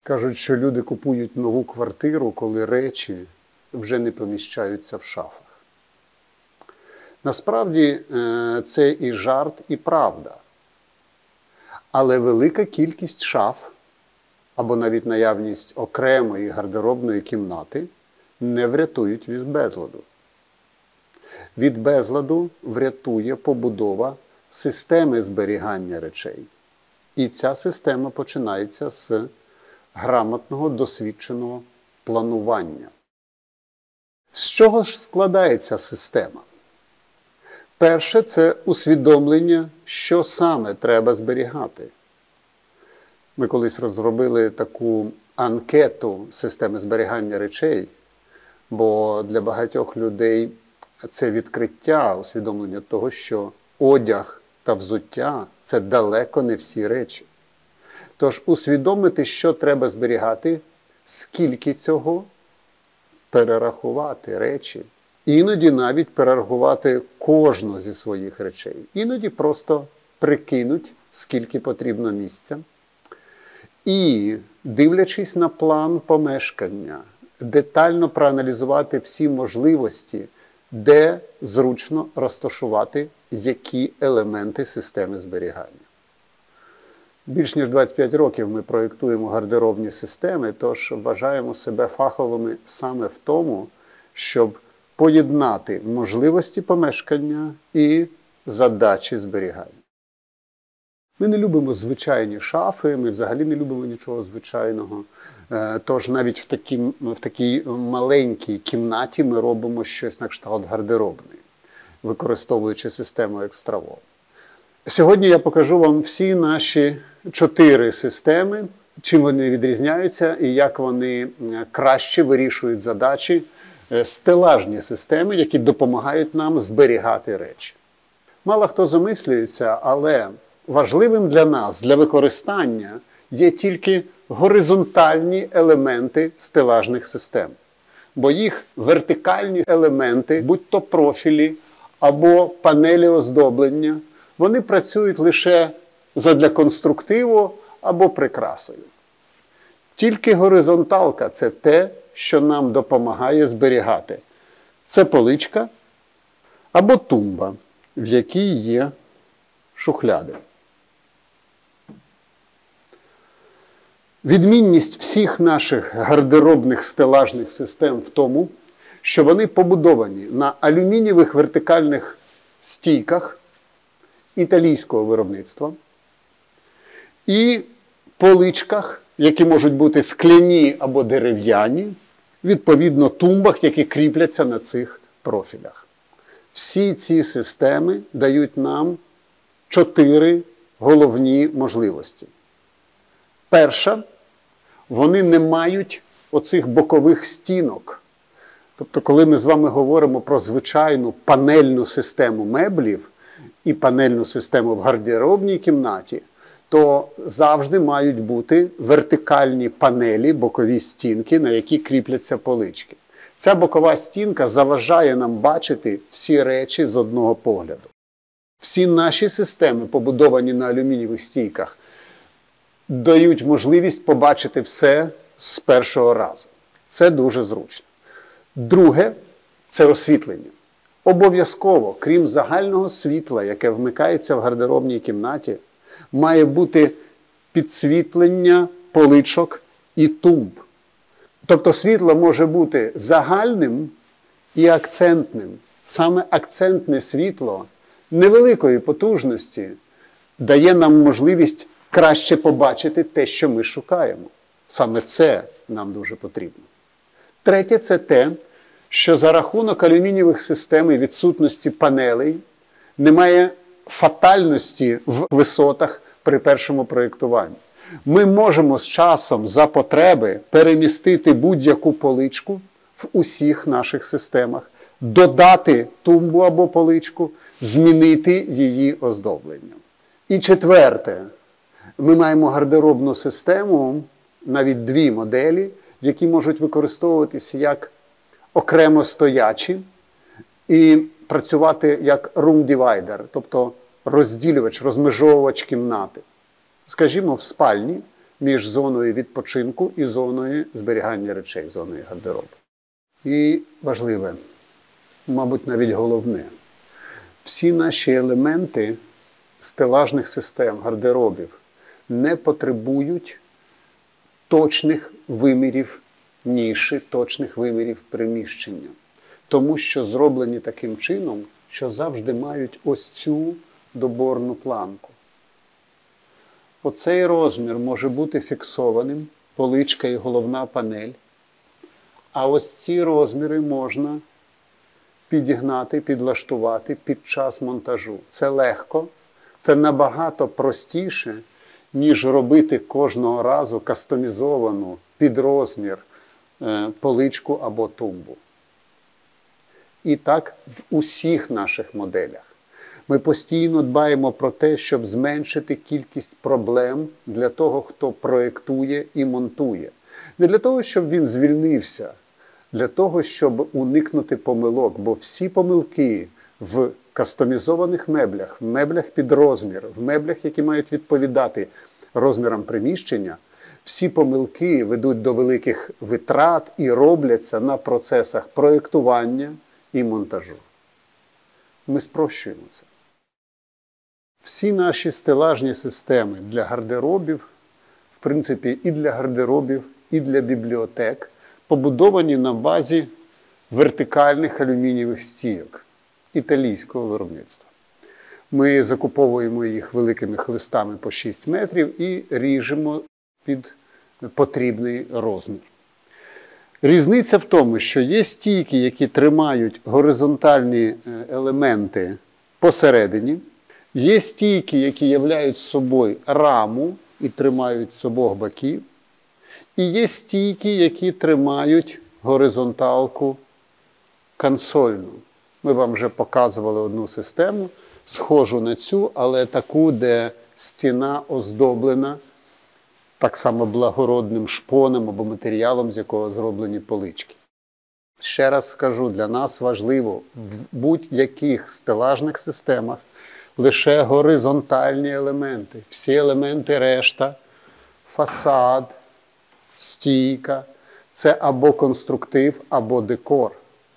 Кажуть, що люди купують нову квартиру, коли речі вже не поміщаються в шафах. Насправді, це і жарт, і правда. Але велика кількість шаф, або навіть наявність окремої гардеробної кімнати, не врятують від безладу. Від безладу врятує побудова системи зберігання речей. І ця система починається з грамотного, досвідченого планування. З чого ж складається система? Перше – це усвідомлення, що саме треба зберігати. Ми колись розробили таку анкету системи зберігання речей, бо для багатьох людей це відкриття, усвідомлення того, що одяг та взуття – це далеко не всі речі. Тож усвідомити, що треба зберігати, скільки цього, перерахувати речі. Іноді навіть перерахувати кожну зі своїх речей. Іноді просто прикинуть, скільки потрібно місця. І, дивлячись на план помешкання, детально проаналізувати всі можливості, де зручно розташувати які елементи системи зберігання. Більш ніж 25 років ми проєктуємо гардеробні системи, тож вважаємо себе фаховими саме в тому, щоб поєднати можливості помешкання і задачі зберігання. Ми не любимо звичайні шафи, ми взагалі не любимо нічого звичайного. Тож навіть в такій маленькій кімнаті ми робимо щось на кшталт гардеробної, використовуючи систему екстравол. Сьогодні я покажу вам всі наші 4 системи, чим вони відрізняються і як вони краще вирішують задачі, стелажні системи, які допомагають нам зберігати речі. Мало хто замислюється, але важливим для нас, для використання, є тільки горизонтальні елементи стелажних систем. Бо їх вертикальні елементи, будь-то профілі або панелі оздоблення, вони працюють лише задля конструктиву або прикрасою. Тільки горизонталка – це те, що нам допомагає зберігати. Це поличка або тумба, в якій є шухляди. Відмінність всіх наших гардеробних стелажних систем в тому, що вони побудовані на алюмінієвих вертикальних стійках італійського виробництва і поличках, які можуть бути скляні або дерев'яні, відповідно тумбах, які кріпляться на цих профілях. Всі ці системи дають нам 4 головні можливості. Перша – вони не мають оцих бокових стінок. Тобто, коли ми з вами говоримо про звичайну панельну систему меблів і панельну систему в гардеробній кімнаті, то завжди мають бути вертикальні панелі, бокові стінки, на які кріпляться полички. Ця бокова стінка заважає нам бачити всі речі з одного погляду. Всі наші системи, побудовані на алюмінієвих стійках, дають можливість побачити все з першого разу. Це дуже зручно. Друге – це освітлення. Обов'язково, крім загального світла, яке вмикається в гардеробній кімнаті, має бути підсвітлення поличок і тумб. Тобто світло може бути загальним і акцентним. Саме акцентне світло невеликої потужності дає нам можливість краще побачити те, що ми шукаємо. Саме це нам дуже потрібно. Третє – це те, що за рахунок алюмінієвих систем і відсутності панелей немає фатальності в висотах при першому проєктуванні. Ми можемо з часом за потреби перемістити будь-яку поличку в усіх наших системах, додати тумбу або поличку, змінити її оздоблення. І четверте, ми маємо гардеробну систему, навіть 2 моделі, які можуть використовуватися як окремо стоячі і працювати як room divider, тобто розділювач, розмежовувач кімнати. Скажімо, в спальні між зоною відпочинку і зоною зберігання речей, зоною гардеробу. І важливе, мабуть, навіть головне, всі наші елементи стелажних систем, гардеробів не потребують точних вимірів ніші, точних вимірів приміщення. Тому що зроблені таким чином, що завжди мають ось цю доборну планку. Оцей розмір може бути фіксованим, поличка і головна панель, а ось ці розміри можна підігнати, підлаштувати під час монтажу. Це легко, це набагато простіше, ніж робити кожного разу кастомізовану під розмір поличку або тумбу. І так в усіх наших моделях. Ми постійно дбаємо про те, щоб зменшити кількість проблем для того, хто проєктує і монтує. Не для того, щоб він звільнився, для того, щоб уникнути помилок, бо всі помилки в кастомізованих меблях, в меблях під розмір, в меблях, які мають відповідати розмірам приміщення, всі помилки ведуть до великих витрат і робляться на процесах проєктування і монтажу. Ми спрощуємо це. Всі наші стелажні системи для гардеробів, в принципі, і для гардеробів, і для бібліотек, побудовані на базі вертикальних алюмінієвих стійок італійського виробництва. Ми закуповуємо їх великими хлистами по 6 метрів і ріжемо під потрібний розмір. Різниця в тому, що є стійки, які тримають горизонтальні елементи посередині, є стійки, які являють собою раму і тримають з обох боків, і є стійки, які тримають горизонталку консольну. Ми вам вже показували одну систему, схожу на цю, але таку, де стіна оздоблена так само благородним шпоном або матеріалом, з якого зроблені полички. Ще раз скажу, для нас важливо в будь-яких стелажних системах лише горизонтальні елементи. Всі елементи решта, фасад, стійка – це або конструктив, або декор.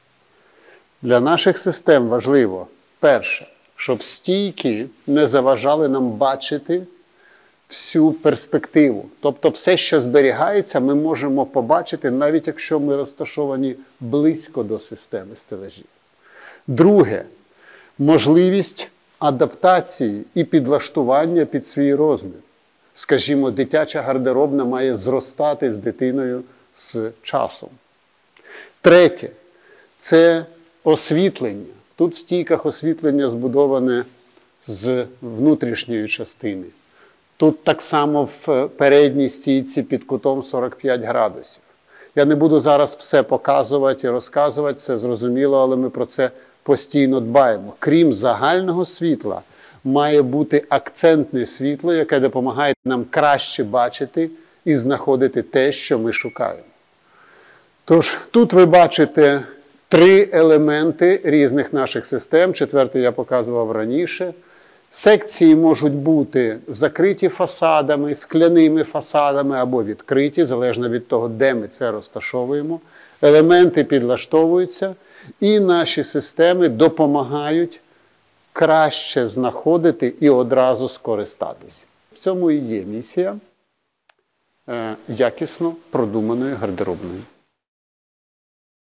Для наших систем важливо, перше, щоб стійки не заважали нам бачити всю перспективу. Тобто все, що зберігається, ми можемо побачити, навіть якщо ми розташовані близько до системи стелажів. Друге, можливість адаптації і підлаштування під свій розмір. Скажімо, дитяча гардеробна має зростати з дитиною з часом. Третє – це освітлення. Тут в стійках освітлення збудоване з внутрішньої частини. Тут так само в передній стійці під кутом 45 градусів. Я не буду зараз все показувати і розказувати, це зрозуміло, але ми про це постійно дбаємо. Крім загального світла, має бути акцентне світло, яке допомагає нам краще бачити і знаходити те, що ми шукаємо. Тож, тут ви бачите 3 елементи різних наших систем. Четвертий я показував раніше. Секції можуть бути закриті фасадами, скляними фасадами або відкриті, залежно від того, де ми це розташовуємо. Елементи підлаштовуються, і наші системи допомагають краще знаходити і одразу скористатися. В цьому і є місія якісно продуманої гардеробної.